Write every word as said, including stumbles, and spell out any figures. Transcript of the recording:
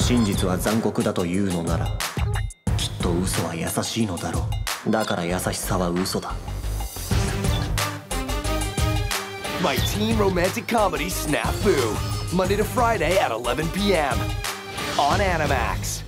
真実は残酷だというのなら、きっと嘘は優しいのだろう。だから優しさは嘘だ。 My teen romantic comedy Snafu, Monday to Friday at eleven p m on Animax.